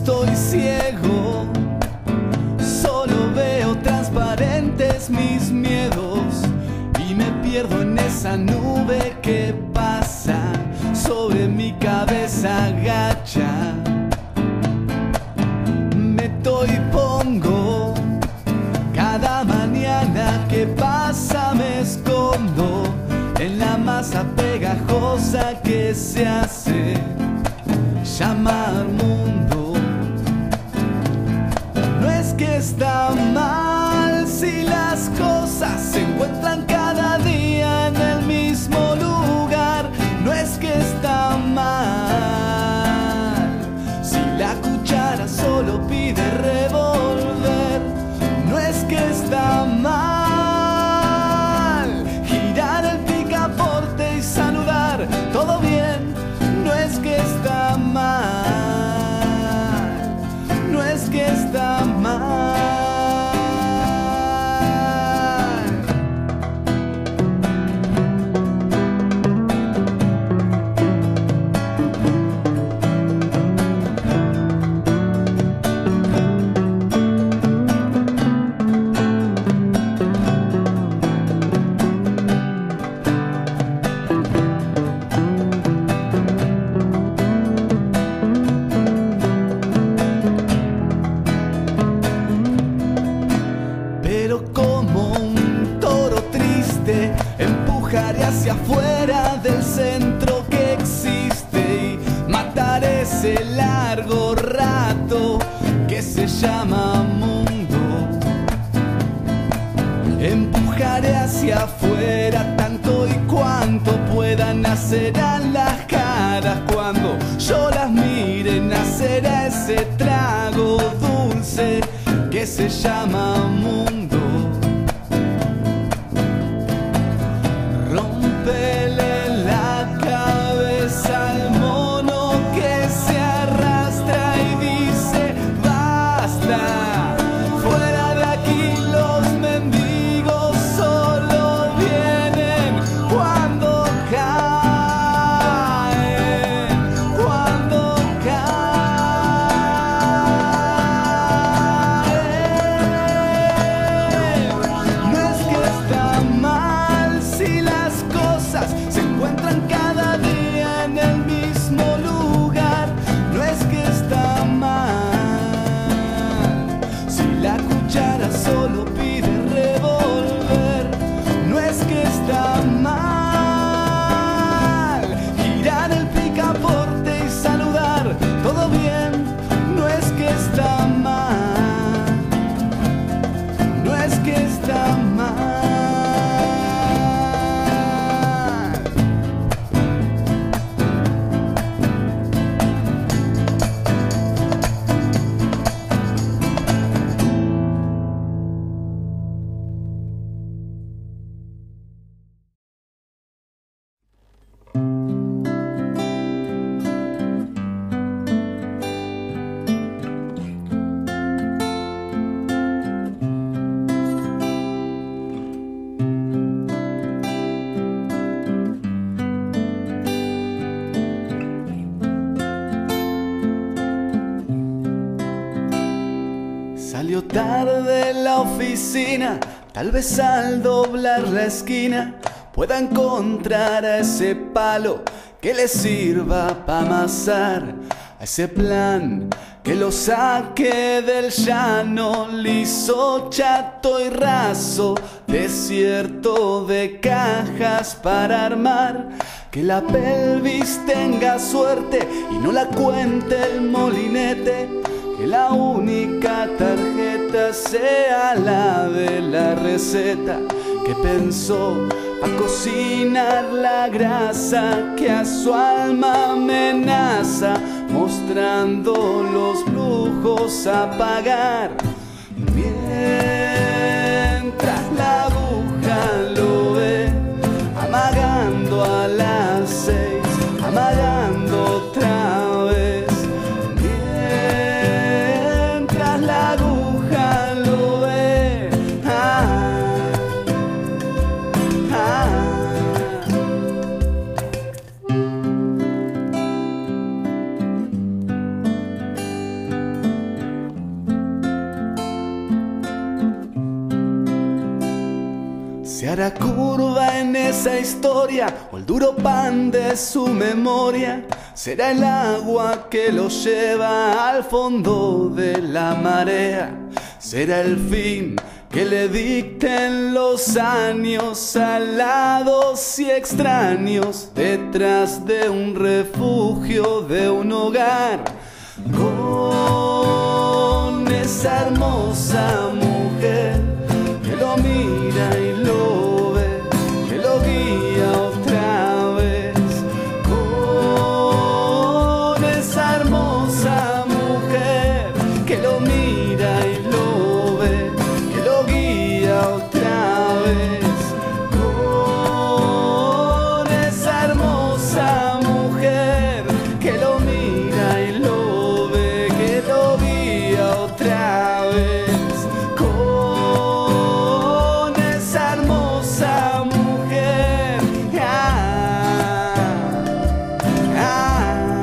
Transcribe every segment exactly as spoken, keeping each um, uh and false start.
estoy ciego, solo veo transparentes mis miedos y me pierdo en esa nube que pasa sobre mi cabeza gacha. Meto y pongo, cada mañana que pasa me escondo en la masa pegajosa que se hace llamar mundo. No es que está mal si las cosas se encuentran cada día en el mismo lugar. No es que está mal si la cuchara solo pide revolver. No es que está mal girar el picaporte y saludar. Todo bien. No es que está mal, no es que está mal. Hacia afuera del centro que existe y matar ese largo rato que se llama mundo. Empujaré hacia afuera tanto y cuanto puedan. Nacerán las caras cuando yo las mire. Nacerá ese trago dulce que se llama mundo. Rompele la cabeza al mono que se arrastra y dice basta, fuera de aquí. Los mendigos solo vienen cuando caen, cuando caen. No es que está mal si las cosas se encuentran cada día en el mismo lugar. No es que está mal si la cuchara solo pide revolver. No es que está mal girar el picaporte y saludar. Todo bien. No es que está mal, no es que está mal. Salió tarde la oficina, tal vez al doblar la esquina pueda encontrar a ese palo que le sirva para amasar, a ese plan que lo saque del llano liso, chato y raso, desierto de cajas para armar. Que la pelvis tenga suerte y no la cuente el molinete. Que la única tarjeta sea la de la receta que pensó a cocinar la grasa que a su alma amenaza, mostrando los lujos a pagar. Mientras la aguja lo ve, amagando a las seis, amagando otra vez. Mientras la aguja lo ve, ah, ah. hará curva en esa historia o el duro pan de su memoria será el agua que lo lleva al fondo de la marea. Será el fin que le dicten los años salados y extraños detrás de un refugio, de un hogar, con esa hermosa mujer que lo mira y lo ve, que lo guía otra vez, con esa hermosa mujer que lo mira y lo ve, que lo guía otra vez, con esa hermosa mujer que lo mira y lo ve, que lo guía otra vez, con esa hermosa mujer. Ah, ah.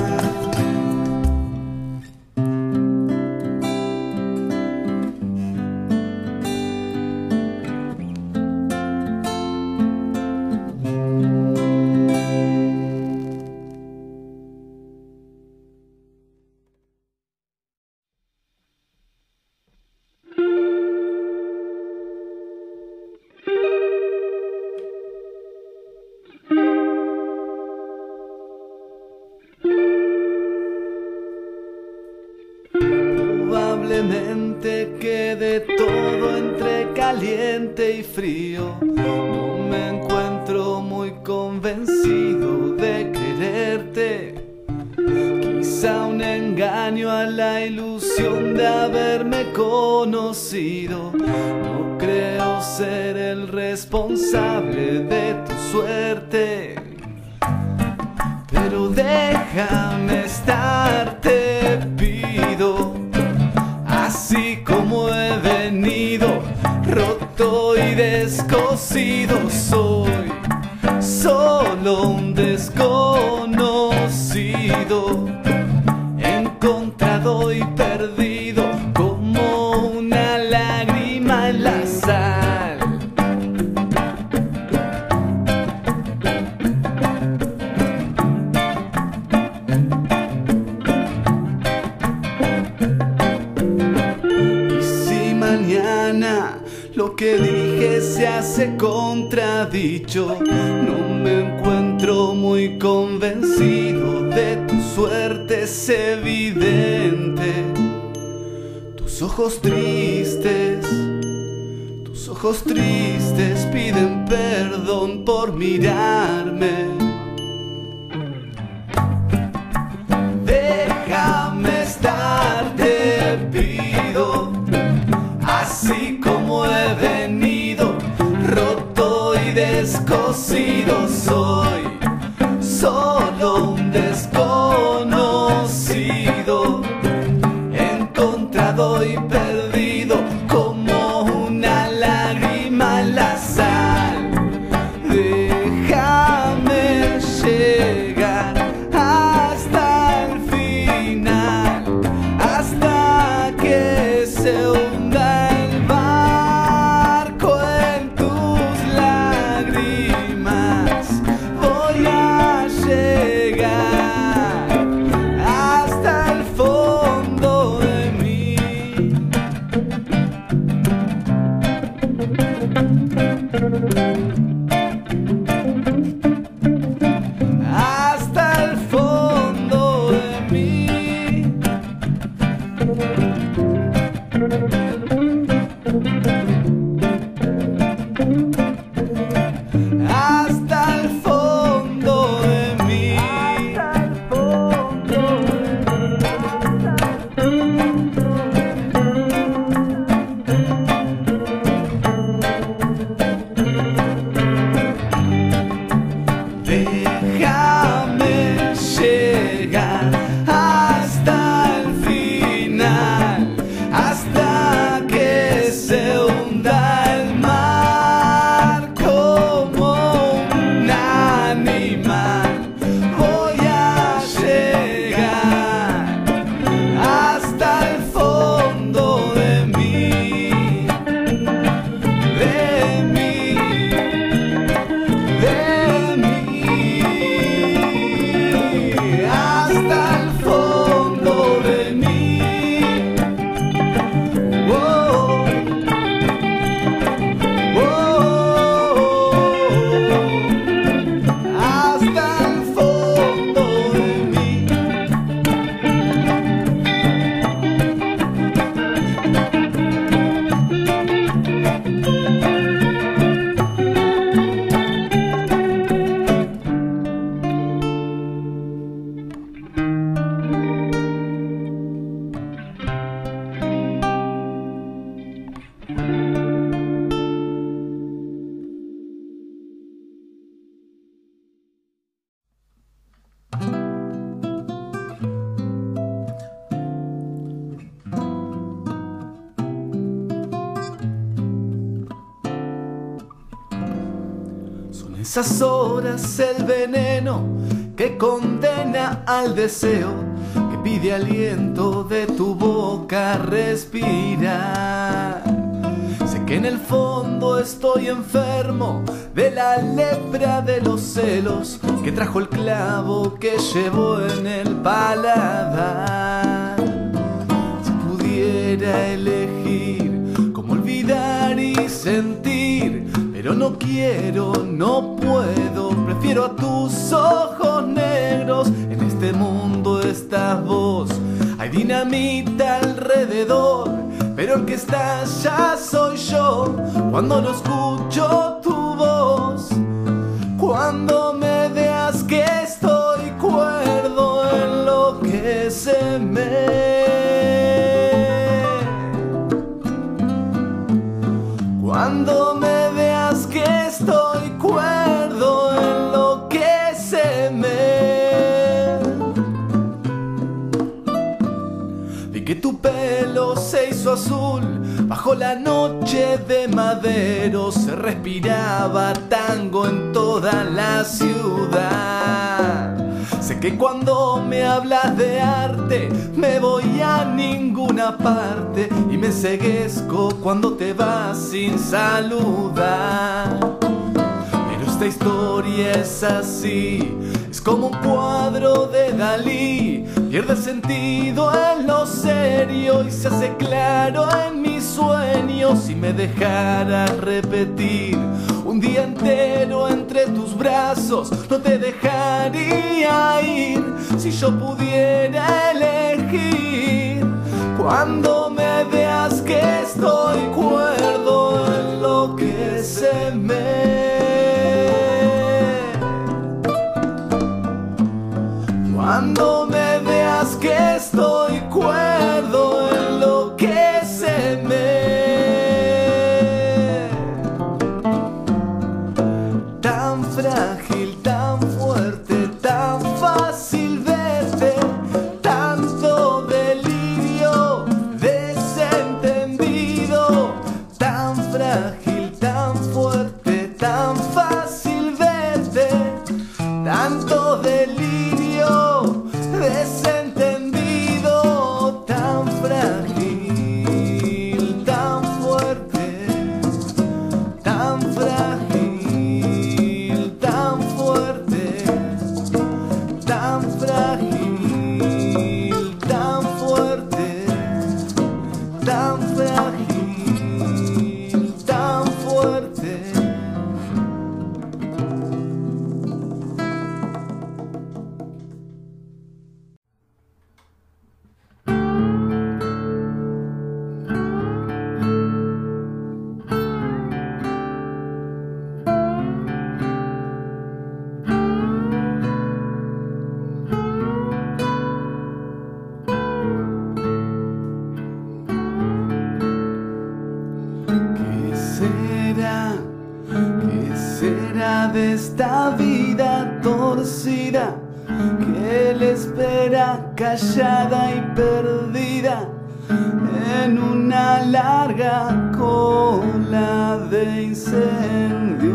Probablemente quede todo entre caliente y frío. No me encuentro muy convencido de quererte. Quizá un engaño a la ilusión de haberme conocido. No creo ser el responsable de tu suerte, pero déjame estar, te pido. Así como he venido, roto y descosido, soy solo un desconocido, encontrado y perdido como una lágrima en la sal. Lo que dije se hace contradicho. No me encuentro muy convencido de tu suerte, es evidente. Tus ojos tristes, tus ojos tristes piden perdón por mirarme. Déjame estar, te pido. Así como he venido, roto y descosido, soy solo un desconocido, encontrado y perdido como una lágrima en la sal. Déjame llegar hasta el final, hasta que se hunda el barco en tus lágrimas. Voy a llegar. esas horas el veneno que condena al deseo, que pide aliento de tu boca respirar. Sé que en el fondo estoy enfermo de la lepra de los celos que trajo el clavo que llevo en el paladar. Si pudiera elegir cómo olvidar y sentir, pero no quiero, no puedo, prefiero a tus ojos negros. En este mundo estás vos, hay dinamita alrededor, pero el que está ya soy yo. Cuando no escucho tu voz, cuando me veas que estoy cuerdo, enloquéceme. Cuando me veas que estoy cuerdo, enloquéceme. Vi que tu pelo se hizo azul bajo la noche de Madero, se respiraba tango en toda la ciudad. Sé que cuando me hablas de arte me voy a ninguna parte y me enceguezco cuando te vas sin saludar. Pero esta historia es así, es como un cuadro de Dalí, pierde sentido en lo serio y se hace claro en mis sueños. Si me dejaras repetir un día entero entre tus brazos, no te dejaría ir. Si yo pudiera elegir, cuando me veas que estoy cuerdo, enloquéceme. Cuando me veas que estoy cuerdo, enloquéceme. Tan frágil, tan fuerte, tan fácil verte, tanto delirio desentendido. Tan frágil, tan fuerte, tan fácil verte, tanto delirio desentendido. Tan frágil, tan fuerte, tan frágil, tan fuerte, tan frágil, tan fuerte, tan frágil, tan fuerte. ¿Qué será de esta vida torcida que le espera callada y perdida en una larga cola de incendios?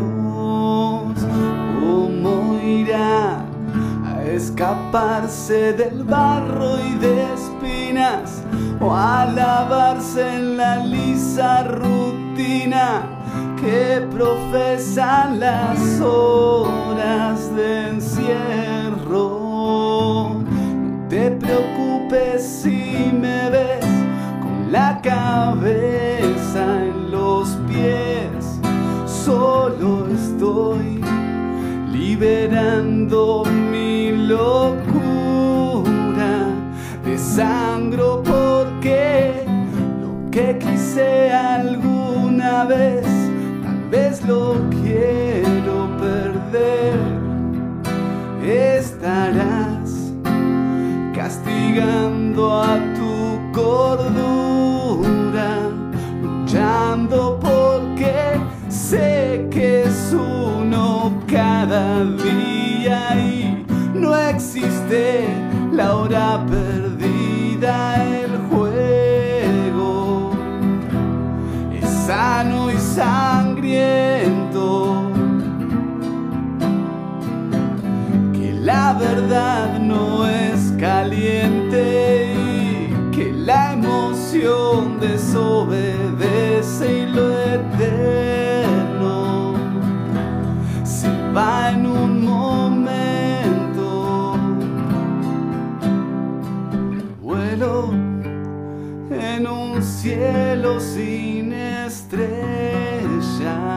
¿Cómo irá a escaparse del barro y de espinas o a lavarse en la lisa rutina que profesan las horas de encierro? No te preocupes si me ves con la cabeza en los pies, solo estoy liberando mi locura. Desangro porque lo que quise alguna vez, tal vez lo quiero perder. Estarás castigando a tu cordura, luchando porque sé que es uno cada día y no existe la hora perdida. El juego es sano y sangriento, la verdad no es caliente y que la emoción desobedece y lo eterno se va en un momento. Vuelo en un cielo sin estrellas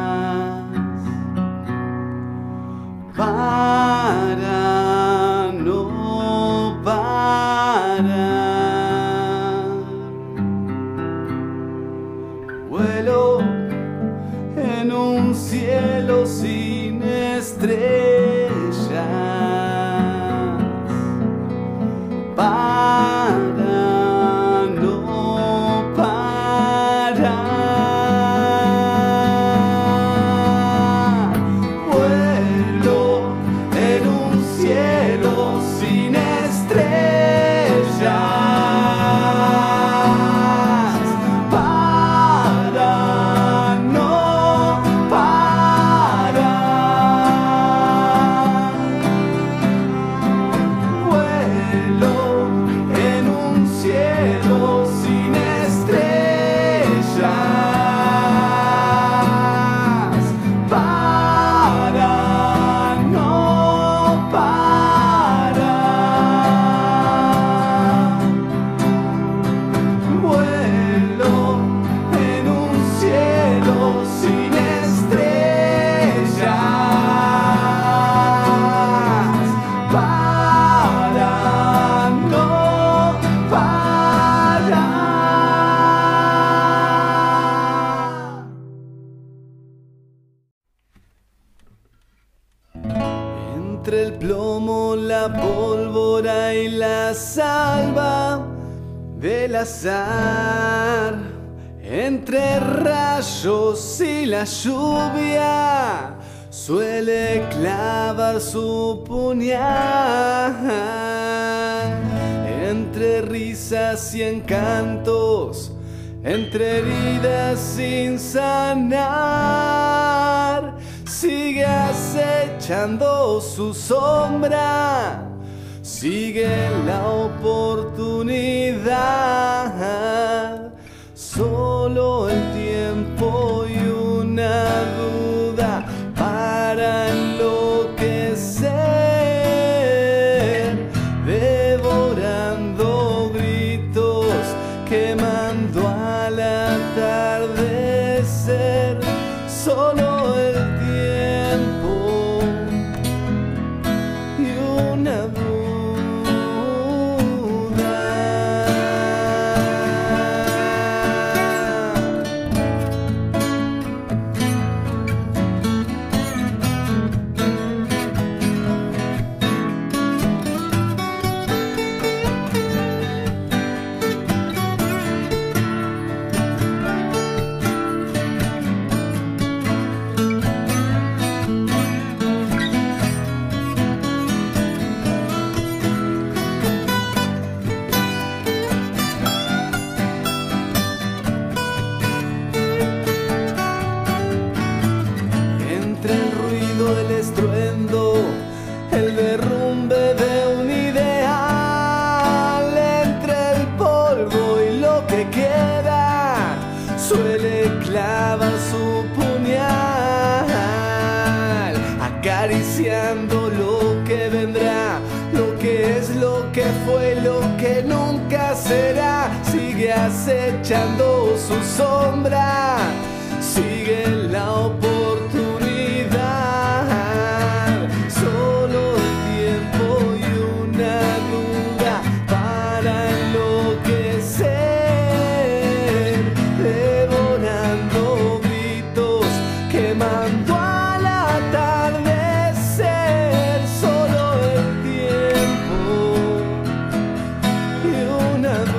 para no parar. Vuelo en un cielo sin estrellas para no parar. Vuelo en un cielo sin estrellas para no parar. Vuelo en un cielo sin estrellas para no parar. Vuelo en un cielo sin estrellas para no parar. Entre el plomo, la pólvora y la salva del azar, entre rayos y la lluvia, suele clavar su puñal. Entre risas y encantos, entre heridas sin sanar, sigue acechando su sombra, sigue la oportunidad. Solo el tiempo y una duda para enloquecer, devorando gritos, quemando al atardecer. Solo el tiempo y una duda. El estruendo, el derrumbe de un ideal, entre el polvo y lo que queda, suele clavar su puñal, acariciando lo que vendrá, lo que es, lo que fue, lo que nunca será. Sigue acechando su sombra, sigue la oportunidad. Solo el tiempo y una duda para enloquecer, devorando gritos, quemando al atardecer. Solo el tiempo y una duda.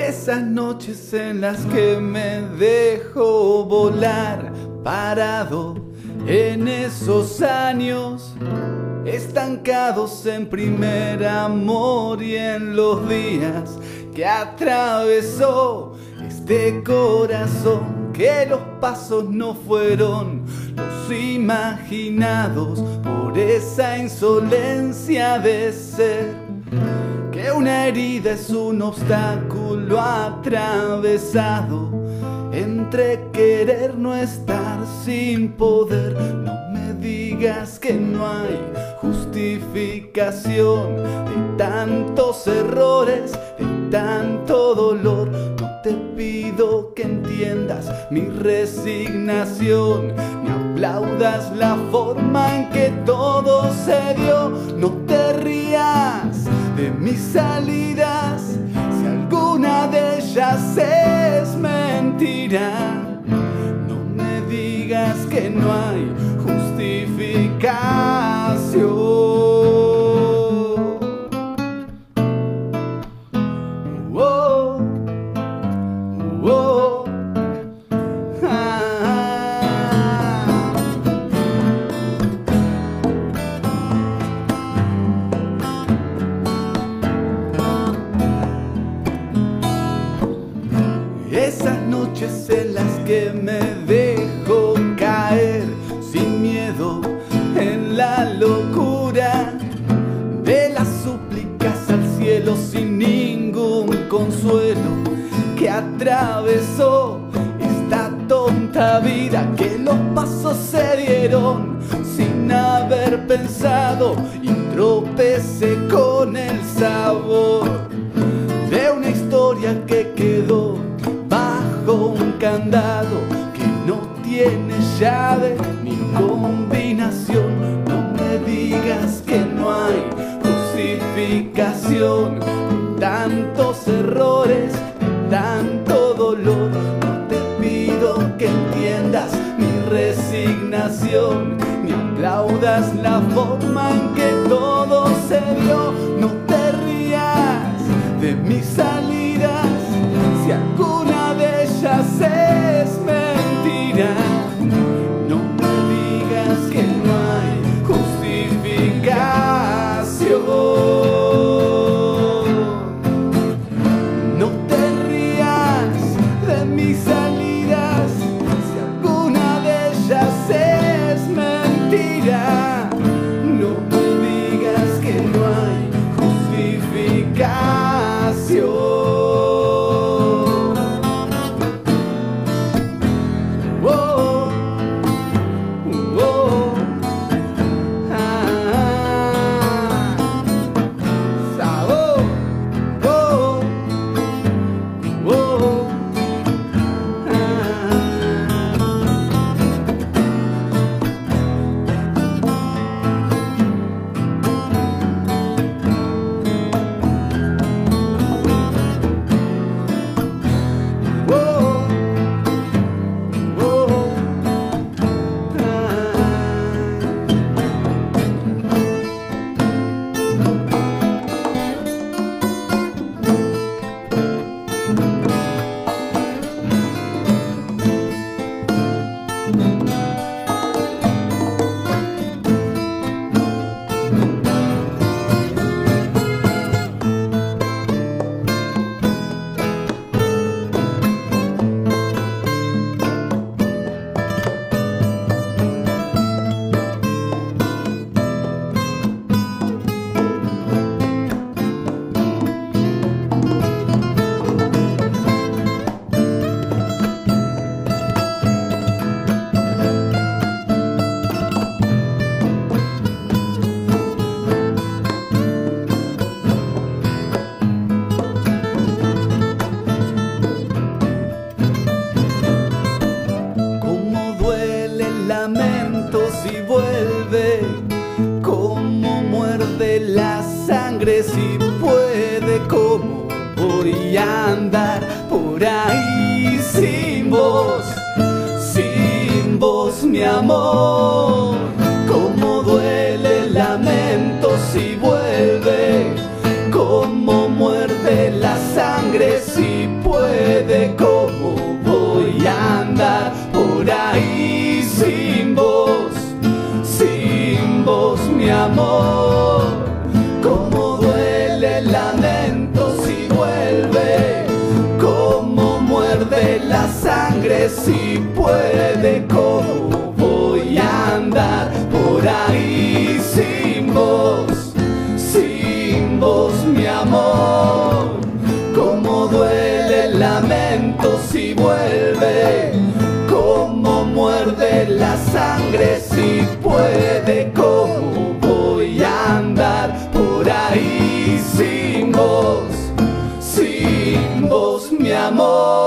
Esas noches en las que me dejo volar, parado en esos años, estancados en primer amor y en los días que atravesó este corazón, que los pasos no fueron los imaginados por esa insolencia de ser, que una herida es un obstáculo atravesado entre querer no estar sin poder. No me digas que no hay justificación de tantos errores, de tanto dolor. No te pido que entiendas mi resignación, ni aplaudas la forma en que todo se dio. No te rías de mis salidas, si alguna de ellas es mentira. No me digas que no hay justificación. Oh, oh, ah. Esas noches en las que me dejo caer sin miedo en la locura de las súplicas al cielo, sin ningún consuelo, que atravesó esta tonta vida, que los pasos se dieron sin haber pensado y tropecé con el sabor de una historia que quedó bajo un candado que no tiene llave ni combinación. No me digas que no hay justificación, tantos errores, tanto dolor. No te pido que entiendas mi resignación, ni aplaudas la forma en que todo se dio. No te rías de mis salidas, si alguna de ellas es mentira. No me digas que no hay justificación. No te rías de mis salidas, si alguna de ellas es mentira. No me digas que no hay justificación. Si vuelve, cómo muerde la sangre, si puede, cómo voy a andar por ahí sin vos, sin vos, mi amor. Cómo duele el lamento si vuelve, cómo muerde la sangre, si puede. mi amor, cómo duele el lamento si vuelve, cómo muerde la sangre si puede, cómo voy a andar por ahí sin vos, sin vos mi amor, cómo duele el lamento si vuelve, cómo muerde la sangre si puede, cómo voy a andar por ahí sin vos, sin vos mi amor.